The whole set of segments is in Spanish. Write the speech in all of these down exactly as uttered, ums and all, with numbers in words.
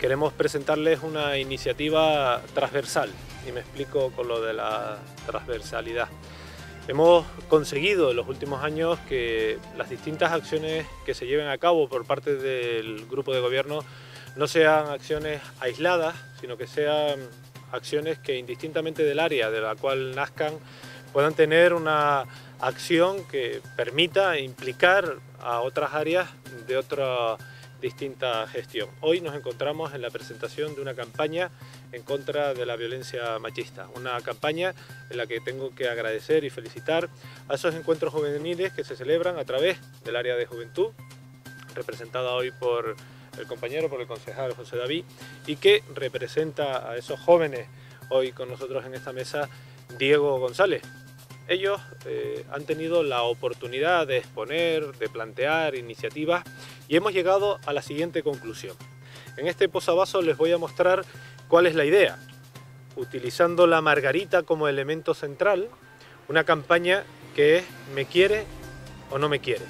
queremos presentarles una iniciativa transversal, y me explico con lo de la transversalidad. Hemos conseguido en los últimos años que las distintas acciones que se lleven a cabo por parte del grupo de gobierno no sean acciones aisladas, sino que sean acciones que indistintamente del área de la cual nazcan puedan tener una acción que permita implicar a otras áreas de otra distinta gestión. Hoy nos encontramos en la presentación de una campaña en contra de la violencia machista, una campaña en la que tengo que agradecer y felicitar a esos encuentros juveniles que se celebran a través del área de juventud, representada hoy por el compañero, por el concejal José David, y que representa a esos jóvenes hoy con nosotros en esta mesa, Diego González. Ellos eh, han tenido la oportunidad de exponer, de plantear iniciativas y hemos llegado a la siguiente conclusión. En este posavasos les voy a mostrar cuál es la idea. Utilizando la margarita como elemento central, una campaña que es ¿me quiere o no me quiere?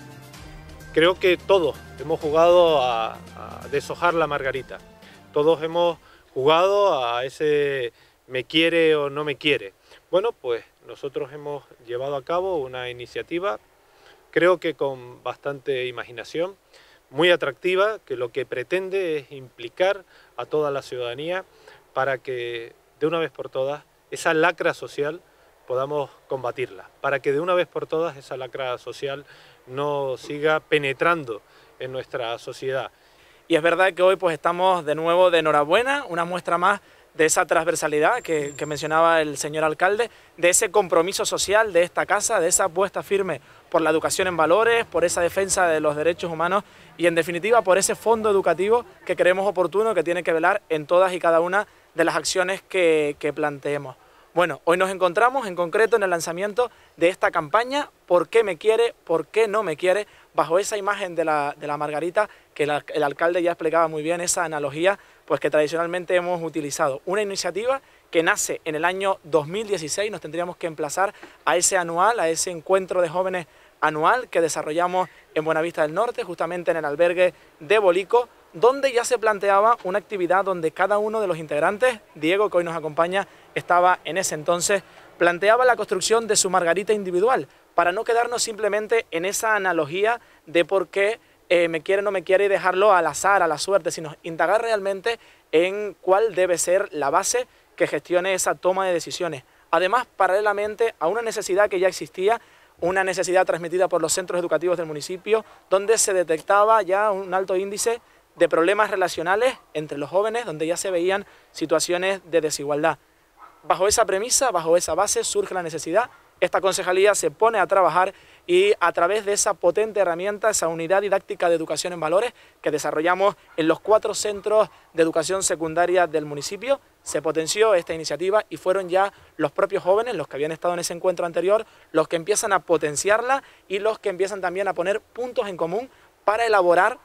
Creo que todos hemos jugado a, a deshojar la margarita. Todos hemos jugado a ese ¿me quiere o no me quiere? Bueno, pues nosotros hemos llevado a cabo una iniciativa, creo que con bastante imaginación, muy atractiva, que lo que pretende es implicar a toda la ciudadanía para que de una vez por todas esa lacra social podamos combatirla, para que de una vez por todas esa lacra social no siga penetrando en nuestra sociedad. Y es verdad que hoy pues estamos de nuevo de enhorabuena, una muestra más de esa transversalidad que, que mencionaba el señor alcalde, de ese compromiso social de esta casa, de esa apuesta firme por la educación en valores, por esa defensa de los derechos humanos y en definitiva por ese fondo educativo que creemos oportuno, que tiene que velar en todas y cada una de las acciones que, que planteemos. Bueno, hoy nos encontramos en concreto en el lanzamiento de esta campaña ¿Por qué me quiere? ¿Por qué no me quiere? Bajo esa imagen de la, de la margarita que la, el alcalde ya explicaba muy bien, esa analogía pues que tradicionalmente hemos utilizado. Una iniciativa que nace en el año dos mil dieciséis, nos tendríamos que emplazar a ese anual, a ese encuentro de jóvenes anual que desarrollamos en Buenavista del Norte, justamente en el albergue de Bolico, donde ya se planteaba una actividad donde cada uno de los integrantes, Diego, que hoy nos acompaña, estaba en ese entonces, planteaba la construcción de su margarita individual, para no quedarnos simplemente en esa analogía de por qué eh, me quiere o no me quiere y dejarlo al azar, a la suerte, sino indagar realmente en cuál debe ser la base que gestione esa toma de decisiones. Además, paralelamente a una necesidad que ya existía, una necesidad transmitida por los centros educativos del municipio, donde se detectaba ya un alto índice de problemas relacionales entre los jóvenes, donde ya se veían situaciones de desigualdad. Bajo esa premisa, bajo esa base, surge la necesidad. Esta concejalía se pone a trabajar y a través de esa potente herramienta, esa unidad didáctica de educación en valores que desarrollamos en los cuatro centros de educación secundaria del municipio, se potenció esta iniciativa y fueron ya los propios jóvenes, los que habían estado en ese encuentro anterior, los que empiezan a potenciarla y los que empiezan también a poner puntos en común para elaborar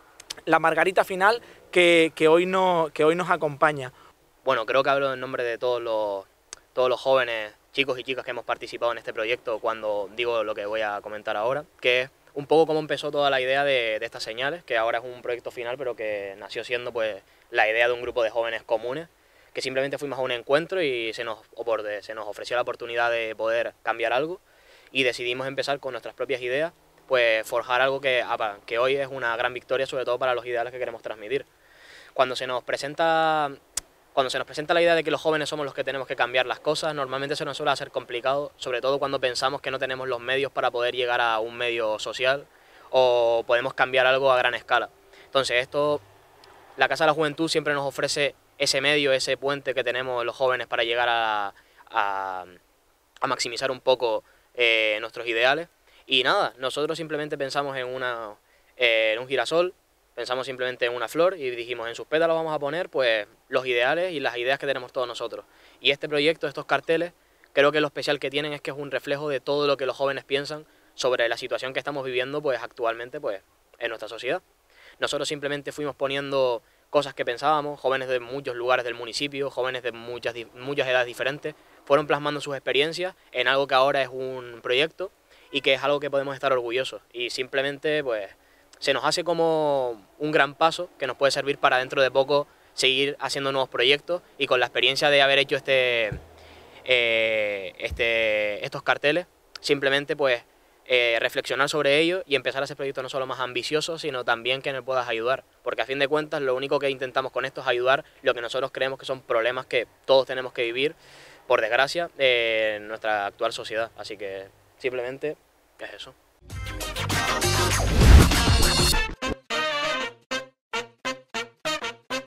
la margarita final que, que, hoy, no, que hoy nos acompaña. Bueno, creo que hablo en nombre de todos los, todos los jóvenes, chicos y chicas que hemos participado en este proyecto cuando digo lo que voy a comentar ahora, que es un poco cómo empezó toda la idea de, de estas señales, que ahora es un proyecto final, pero que nació siendo pues la idea de un grupo de jóvenes comunes, que simplemente fuimos a un encuentro y se nos, se nos ofreció la oportunidad de poder cambiar algo y decidimos empezar con nuestras propias ideas, pues forjar algo que, que hoy es una gran victoria, sobre todo para los ideales que queremos transmitir. Cuando se nos presenta... Cuando se nos presenta la idea de que los jóvenes somos los que tenemos que cambiar las cosas, normalmente se nos suele hacer complicado, sobre todo cuando pensamos que no tenemos los medios para poder llegar a un medio social o podemos cambiar algo a gran escala. Entonces, esto, la Casa de la Juventud siempre nos ofrece ese medio, ese puente que tenemos los jóvenes para llegar a, a, a maximizar un poco eh, nuestros ideales. Y nada, nosotros simplemente pensamos en, una, eh, en un girasol, pensamos simplemente en una flor y dijimos, en sus pétalos vamos a poner pues los ideales y las ideas que tenemos todos nosotros. Y este proyecto, estos carteles, creo que lo especial que tienen es que es un reflejo de todo lo que los jóvenes piensan sobre la situación que estamos viviendo pues actualmente pues en nuestra sociedad. Nosotros simplemente fuimos poniendo cosas que pensábamos, jóvenes de muchos lugares del municipio, jóvenes de muchas, muchas edades diferentes, fueron plasmando sus experiencias en algo que ahora es un proyecto y que es algo que podemos estar orgullosos. Y simplemente pues se nos hace como un gran paso que nos puede servir para dentro de poco seguir haciendo nuevos proyectos y con la experiencia de haber hecho este, eh, este, estos carteles, simplemente pues eh, reflexionar sobre ello y empezar a hacer proyectos no solo más ambiciosos, sino también que nos puedas ayudar, porque a fin de cuentas lo único que intentamos con esto es ayudar lo que nosotros creemos que son problemas que todos tenemos que vivir, por desgracia, eh, en nuestra actual sociedad, así que simplemente es eso.